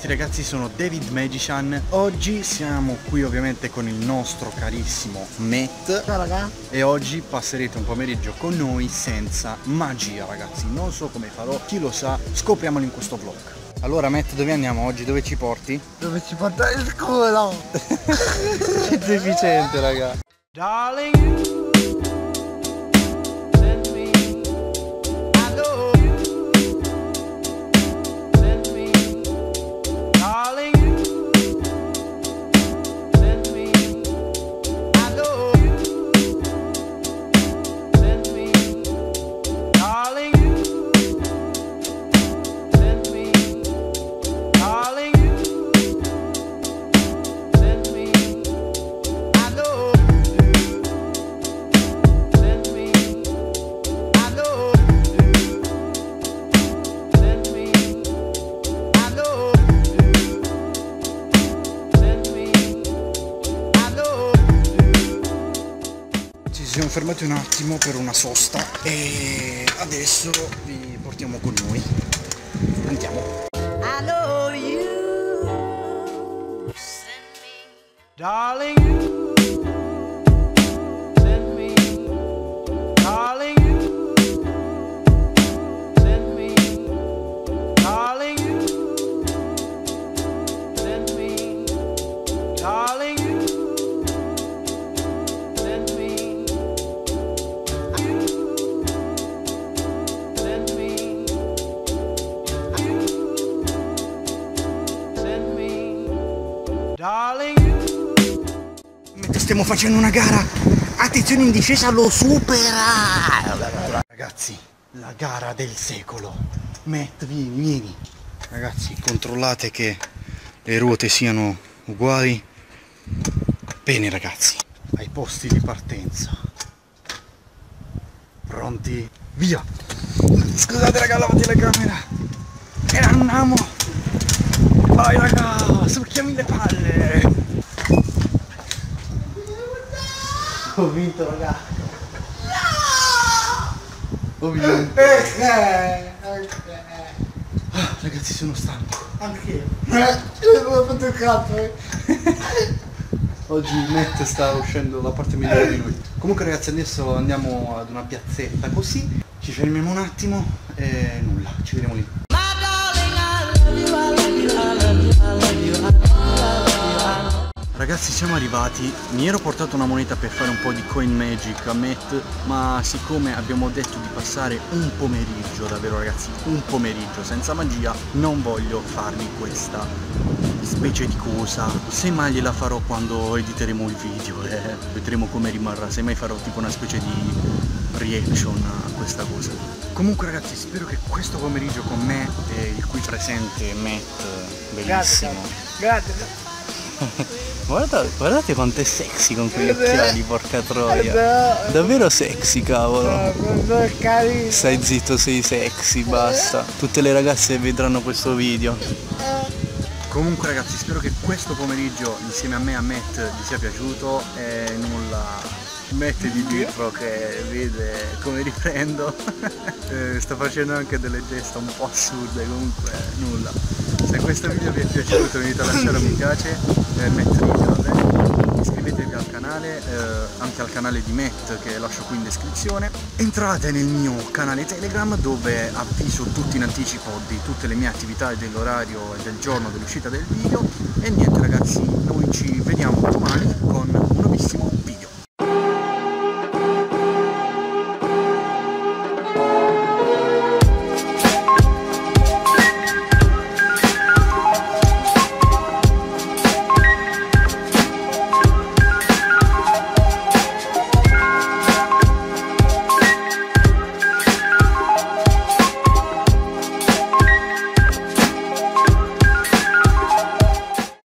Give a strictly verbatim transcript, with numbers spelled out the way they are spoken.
bentornati ragazzi, sono David Magician. Oggi siamo qui ovviamente con il nostro carissimo Matt. Ciao raga. E oggi passerete un pomeriggio con noi senza magia ragazzi. Non so come farò, chi lo sa, scopriamolo in questo vlog. Allora Matt, dove andiamo oggi? Dove ci porti? Dove ci porta il culo? Che deficiente raga. Darling, send me, I know you, send me, darling, send me, I know you, send me, darling, send me, darling, send me, I know. Ci siamo fermati un attimo per una sosta e adesso vi portiamo con noi. Andiamo. I know you, send me, darling, you, send me, darling, you, send me, darling, you, send me, darling, you, send me, you, send me, you, send me, darling, you. Mentre stiamo facendo una gara, attenzione, in discesa lo supera! Ragazzi, la gara del secolo. Matt, vieni, vieni. Ragazzi, controllate che le ruote siano uguali. Bene ragazzi, ai posti di partenza. Pronti? Via! Scusate raga, la telecamera. E andiamo! Vai raga, succhiami le palle! Ho vinto raga! Ho vinto! Ah, ragazzi, sono stanco. Anch'io. Eh, avevo fatto il cazzo, eh. Oggi Matt sta uscendo la parte migliore di noi. Comunque ragazzi, adesso andiamo ad una piazzetta così, ci fermiamo un attimo e nulla, ci vediamo lì. Ragazzi, siamo arrivati, mi ero portato una moneta per fare un po' di coin magic a Matt, ma siccome abbiamo detto di passare un pomeriggio, davvero ragazzi, un pomeriggio senza magia, non voglio farmi questa specie di cosa. Semmai gliela farò quando editeremo il video e eh. vedremo come rimarrà, semmai farò tipo una specie di reaction a questa cosa. Comunque ragazzi, spero che questo pomeriggio con me e il qui presente Matt, bellissimo. Grazie, grazie. Guardate, guardate quanto è sexy con quegli occhiali, porca troia. Davvero sexy, cavolo. Stai zitto, sei sexy, basta. Tutte le ragazze vedranno questo video. Comunque ragazzi, spero che questo pomeriggio insieme a me e a Matt vi sia piaciuto e nulla. Matt di dietro che vede come riprendo. eh, sto facendo anche delle gesta un po' assurde, comunque nulla. Se questo video vi è piaciuto vi invito a lasciare un mi piace, eh, vabbè. Iscrivetevi al canale, eh, anche al canale di Matt che lascio qui in descrizione. Entrate nel mio canale Telegram dove avviso tutti in anticipo di tutte le mie attività e dell'orario e del giorno dell'uscita del video. E niente ragazzi, noi ci vediamo domani con un nuovissimo video.